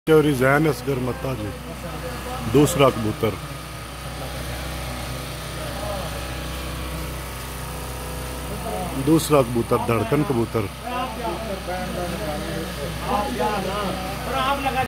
चौरी जैन असगर मत्ता जी। दूसरा कबूतर धड़कन कबूतर।